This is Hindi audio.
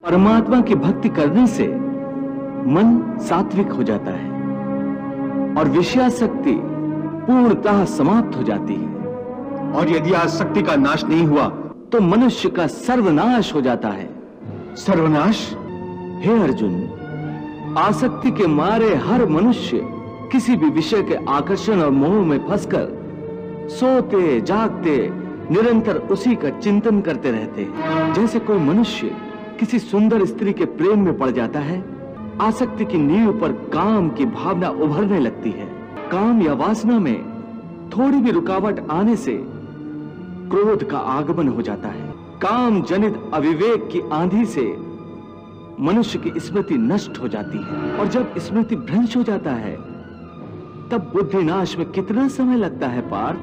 परमात्मा की भक्ति करने से मन सात्विक हो जाता है और विषयासक्ति पूर्णतः समाप्त हो जाती है। और यदि आसक्ति का नाश नहीं हुआ तो मनुष्य का सर्वनाश हो जाता है। सर्वनाश? हे अर्जुन, आसक्ति के मारे हर मनुष्य किसी भी विषय के आकर्षण और मोह में फंसकर सोते जागते निरंतर उसी का चिंतन करते रहते हैं। जैसे कोई मनुष्य किसी सुंदर स्त्री के प्रेम में पड़ जाता है, आसक्ति की नींव पर काम की भावना उभरने लगती है। काम या वासना में थोड़ी भी रुकावट आने से क्रोध का आगमन हो जाता है। काम जनित अविवेक की आंधी से मनुष्य की स्मृति नष्ट हो जाती है और जब स्मृति भ्रंश हो जाता है तब बुद्धिनाश में कितना समय लगता है पार्थ?